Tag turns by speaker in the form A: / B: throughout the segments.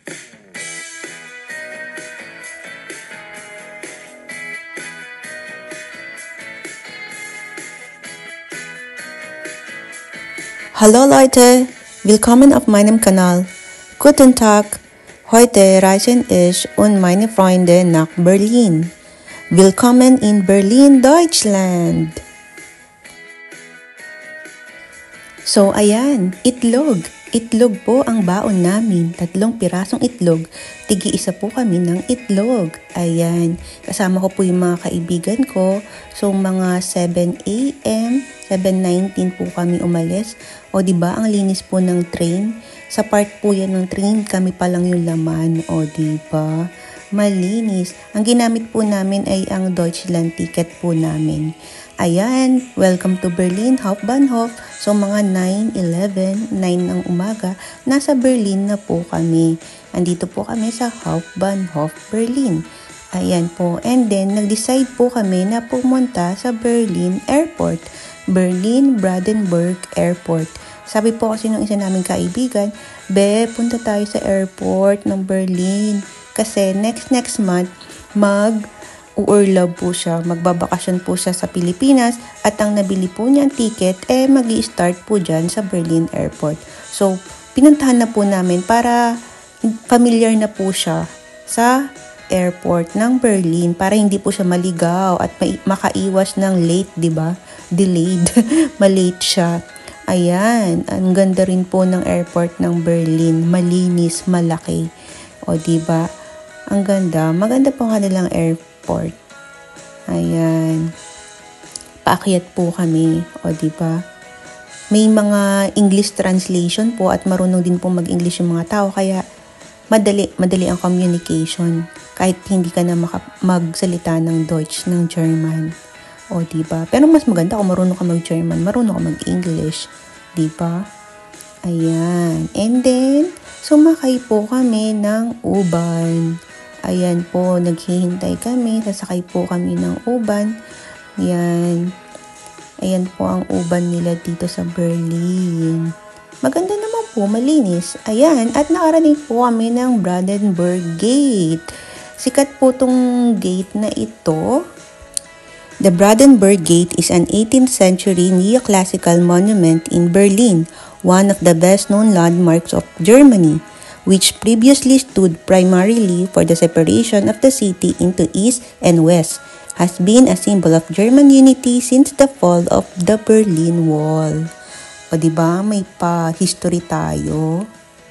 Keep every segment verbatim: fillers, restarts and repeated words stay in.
A: Hallo Leute, willkommen auf meinem Kanal. Guten Tag, heute reisen ich und meine Freunde nach Berlin. Willkommen in Berlin, Deutschland! So ayan, itlog. Itlog po ang baon namin. Tatlong pirasong itlog. Tigi-isa po kami ng itlog. Ayan, kasama ko po yung mga kaibigan ko. So mga seven a m, seven nineteen po kami umalis. O di ba ang linis po ng train? Sa part po yan ng train, kami pa lang yung laman. O di ba? Malinis. Ang ginamit po namin ay ang Deutschland ticket po namin. Ayan, welcome to Berlin, Hauptbahnhof. So mga nine eleven, nine ng umaga, nasa Berlin na po kami. Andito po kami sa Hauptbahnhof, Berlin. Ayan po, and then nag-decide po kami na pumunta sa Berlin Airport. Berlin Brandenburg Airport. Sabi po kasi nung isa naming kaibigan, Be, punta tayo sa airport ng Berlin. Kasi next next month, mag uurlaw po siya, magbabakasyon po siya sa Pilipinas at ang nabili po niyang ticket eh magi-start po dyan sa Berlin Airport. So, pinuntahan na po namin para familiar na po siya sa airport ng Berlin para hindi po siya maligaw at makaiwas ng late, di ba? Delayed. Malate siya. Ayan, ang ganda rin po ng airport ng Berlin. Malinis, malaki. O, di ba? Ang ganda. Maganda po ang kanilang airport. Ayan. Paakyat po kami. O, di ba? May mga English translation po at marunong din po mag-English yung mga tao. Kaya, madali, madali ang communication. Kahit hindi ka na maka- magsalita ng Deutsch, ng German. O, diba? Pero mas maganda kung marunong ka mag-German, marunong ka mag-English. Diba? Ayan. And then, sumakay po kami ng uban. Ayan po, naghihintay kami. Sasakay po kami ng uban. Ayan. Ayan po ang uban nila dito sa Berlin. Maganda naman po, malinis. Ayan. At nakarating po kami ng Brandenburg Gate. Sikat po tong gate na ito. The Brandenburg Gate is an eighteenth century neoclassical monument in Berlin, one of the best-known landmarks of Germany, which previously stood primarily for the separation of the city into East and West, has been a symbol of German unity since the fall of the Berlin Wall. O diba, may pa-history tayo.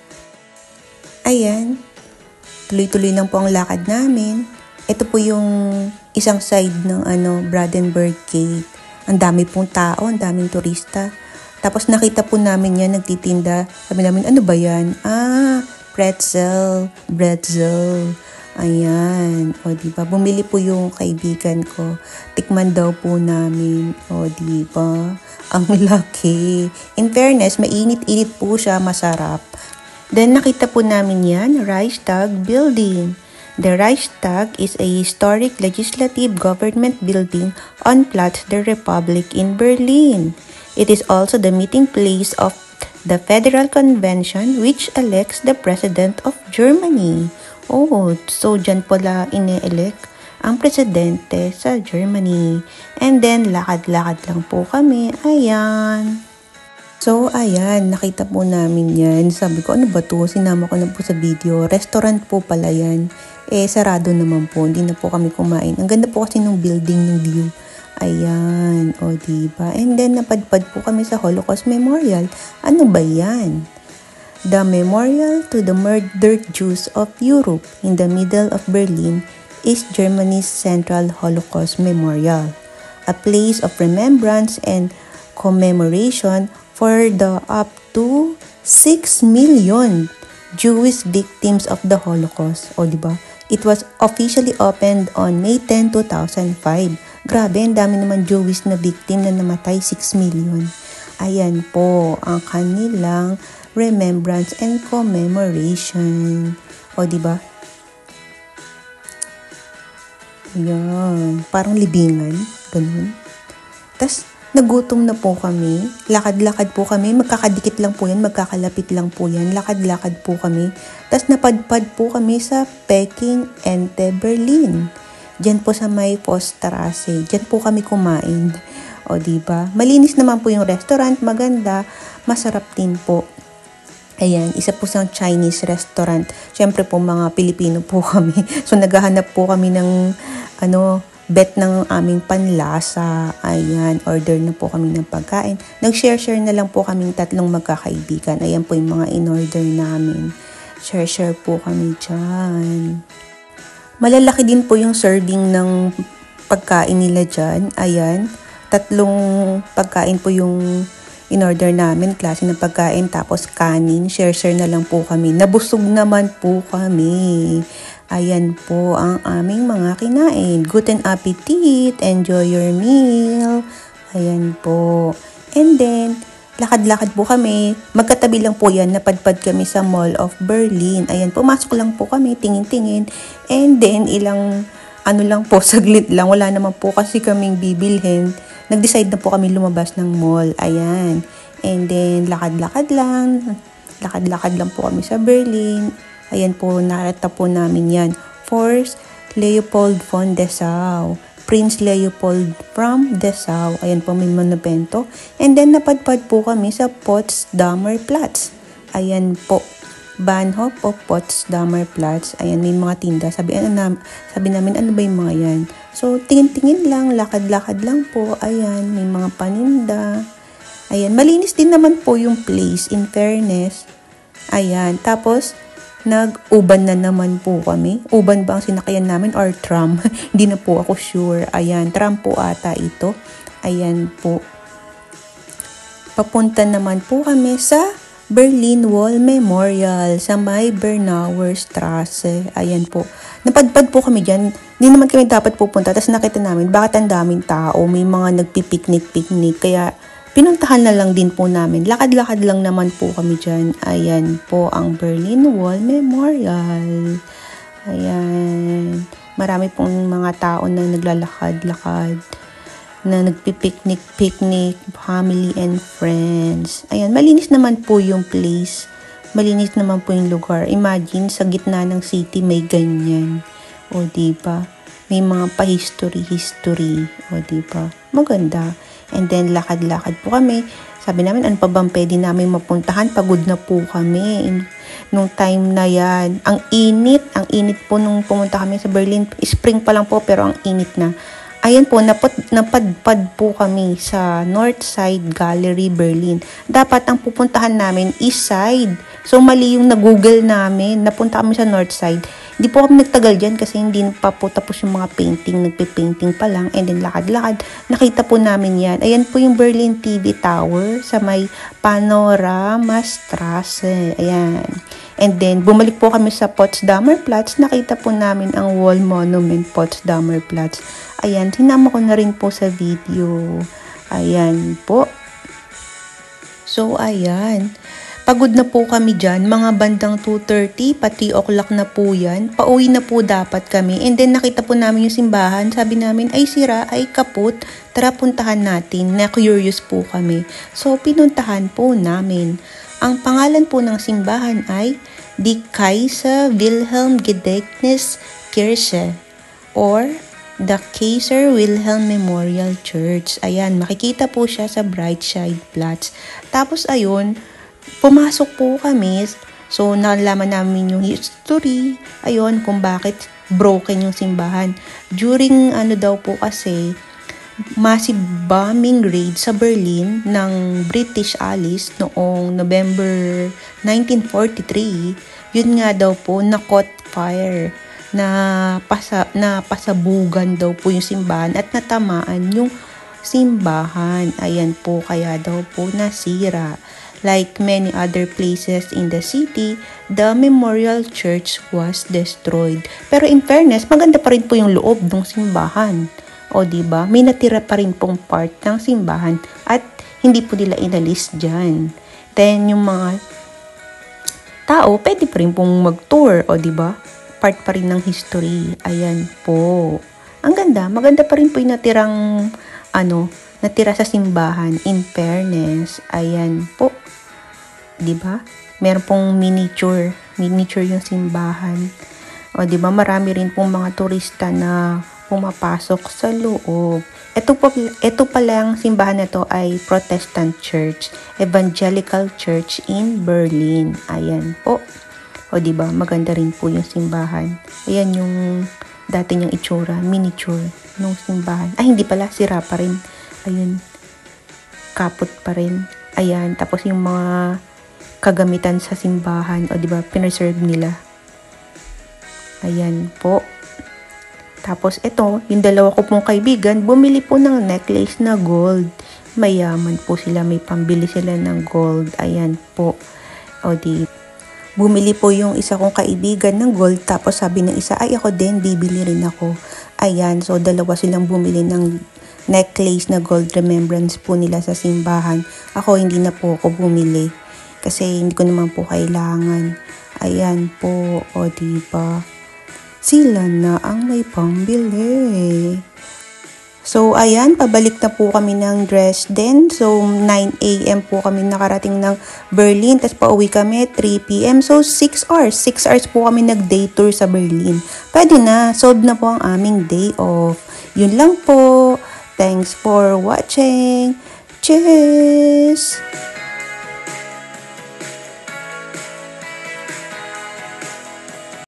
A: Ayan, tuloy-tuloy lang po ang lakad namin. Ito po yung isang side ng ano Brandenburg Gate. Ang dami pong tao, ang daming turista. Tapos nakita po namin yan, nagtitinda. Sabi namin, ano ba yan? Ah, pretzel, bretzel. Ayan. O, diba? Bumili po yung kaibigan ko. Tikman daw po namin. O, diba? Ang laki. In fairness, mainit-init po siya, masarap. Then, nakita po namin yan, Reichstag Building. The Reichstag is a historic legislative government building on Platz der Republik in Berlin. It is also the meeting place of the Federal Convention which elects the President of Germany. Oh, so dyan pala ine-elect ang presidente sa Germany. And then, lakad-lakad lang po kami. Ayan. So, ayan, nakita po namin yan. Sabi ko, ano ba to? Sinama ko na po sa video. Restaurant po pala yan. Eh, sarado naman po. Hindi na po kami kumain. Ang ganda po kasi ng building, ng view. Ayan. O, diba? And then, napadpad po kami sa Holocaust Memorial. Ano ba yan? The Memorial to the Murdered Jews of Europe in the middle of Berlin is Germany's central Holocaust Memorial. A place of remembrance and commemoration for the up to six million Jewish victims of the Holocaust. O, diba? It was officially opened on May tenth, two thousand five. Grabe, ang dami naman Jewish na victim na namatay, six million. Ayan po ang kanilang remembrance and commemoration. O, diba? Ayan. Parang libingan. Ganun. Tas Nagutom na po kami. Lakad-lakad po kami. Magkakadikit lang po yan. Magkakalapit lang po yan. Lakad-lakad po kami. Tapos napadpad po kami sa Peking Ente, Berlin. Diyan po sa may Fosterase. Diyan po kami kumain. O diba? Malinis naman po yung restaurant. Maganda. Masarap din po. Ayan, isa po sa Chinese restaurant. Siyempre po mga Pilipino po kami. So naghahanap po kami ng ano, bet ng aming panlasa. Ayan, order na po kami ng pagkain. Nag-share-share na lang po kaming tatlong magkakaibigan. Ayan po yung mga in-order namin. Share-share po kami dyan. Malalaki din po yung serving ng pagkain nila dyan. Ayan, tatlong pagkain po yung in-order namin, klase ng pagkain, tapos kanin. Share-share na lang po kami. Nabusog naman po kami. Ayan po ang aming mga kinain. Guten Appetit! Enjoy your meal! Ayan po. And then, lakad-lakad po kami. Magkatabi lang po yan. Napadpad kami sa Mall of Berlin. Ayan, pumasok lang po kami. Tingin-tingin. And then, ilang, ano lang po, saglit lang. Wala naman po kasi kaming bibilhin. Nag-decide na po kami lumabas ng mall. Ayan. And then, lakad-lakad lang. Lakad-lakad lang po kami sa Berlin. Ayan po, nakita po namin yan. First, Leopold von Dessau. Prince Leopold from Dessau. Ayan po, may monumento. And then, napadpad po kami sa Potsdamer Platz. Ayan po. Bahnhof of Potsdamer Platz. Ayan, may mga tinda. Sabi, ano na, sabi namin, ano ba yung mga yan? So, tingin-tingin lang, lakad-lakad lang po. Ayan, may mga paninda. Ayan, malinis din naman po yung place, in fairness. Ayan, tapos, nag-uban na naman po kami. Uban ba ang sinakayan namin or tram? Hindi na po ako sure. Ayan, tram po ata ito. Ayan po. Papunta naman po kami sa Berlin Wall Memorial sa may Bernauer Straße. Ayan po. Napadpad po kami dyan. Hindi naman kami dapat pupunta. Tapos nakita namin, bakit ang daming tao? May mga nagpipiknik-piknik. Kaya pinuntahan na lang din po namin. Lakad-lakad lang naman po kami dyan. Ayan po ang Berlin Wall Memorial. Ayan. Marami pong mga tao na naglalakad-lakad, na nagpipiknik-piknik, family and friends. Ayan, malinis naman po yung place. Malinis naman po yung lugar. Imagine, sa gitna ng city may ganyan. O, diba? May mga pa-history-history. O, diba? Maganda. And then, lakad-lakad po kami. Sabi namin, ano pa bang pwede namin mapuntahan? Pagod na po kami. Nung time na yan. Ang init. Ang init po nung pumunta kami sa Berlin. Spring pa lang po, pero ang init na. Ayan po, napad, napadpad po kami sa North Side Gallery, Berlin. Dapat ang pupuntahan namin, East Side. So, mali yung na-google namin. Napunta kami sa North Side. Hindi po kami nagtagal dyan kasi hindi pa po tapos yung mga painting. Nagpe-painting pa lang. And then, lakad-lakad. Nakita po namin yan. Ayan po yung Berlin T V Tower sa may Panorama Straße. Ayan. And then, bumalik po kami sa Potsdamer Platz. Nakita po namin ang wall monument Potsdamer Platz. Ayan, sinama ko na rin po sa video. Ayan po. So, ayan. Pagod na po kami dyan. Mga bandang two thirty, pati o'clock na po yan. Pauwi na po dapat kami. And then, nakita po namin yung simbahan. Sabi namin, ay sira, ay kaput. Tara, puntahan natin. Na-curious po kami. So, pinuntahan po namin. Ang pangalan po ng simbahan ay Die Kaiser Wilhelm Gedächtniskirche or The Kaiser Wilhelm Memorial Church. Ayan, makikita po siya sa Breitscheid Platz. Tapos ayun, pumasok po kami. So, nalaman namin yung history. Ayun, kung bakit broken yung simbahan. During ano daw po kasi, massive bombing raid sa Berlin ng British Allies noong November nineteen forty-three. Yun nga daw po, na-caught fire. na pasa na pasabugan daw po yung simbahan at natamaan yung simbahan. Ayan po, kaya daw po nasira. Like many other places in the city, the memorial church was destroyed. Pero in fairness, maganda pa rin po yung loob ng simbahan. O diba? May natira pa rin pong part ng simbahan at hindi po nila inalis dyan. Then yung mga tao, pwede pa rin pong mag-tour. O diba? Part pa rin ng history. Ayan po. Ang ganda. Maganda pa rin po yung natirang ano, natira sa simbahan. In fairness, ayan po. 'Di ba? Meron pong miniature, miniature yung simbahan. O 'di ba, marami rin pong mga turista na pumapasok sa loob. Ito po, ito pala ang simbahan na to ay Protestant Church, Evangelical Church in Berlin. Ayan po. O 'di ba, maganda rin po yung simbahan. Ayan yung dati niyang itsura, miniature nung simbahan. Ay, hindi pala, sira pa rin. Ayun, kapot pa rin. Ayan, tapos yung mga kagamitan sa simbahan, o 'di ba, preserve nila. Ayan po. Tapos ito, yung dalawa ko pong kaibigan, bumili po ng necklace na gold. Mayaman po sila, may pambili sila ng gold. Ayan po. O di, bumili po yung isa kong kaibigan ng gold, tapos sabi ng isa, ay ako din, bibili rin ako. Ayan, so dalawa silang bumili ng necklace na gold remembrance po nila sa simbahan. Ako, hindi na po ako bumili. Kasi hindi ko naman po kailangan. Ayan po, o diba? Sila na ang may pambili. So, ayan, pabalik na po kami ng Dresden. So, nine a m po kami nakarating ng Berlin. Tapos pauwi kami, three p m So, six hours. six hours po kami nag-day tour sa Berlin. Pwede na. Solved na po ang aming day off. Yun lang po. Thanks for watching. Cheers!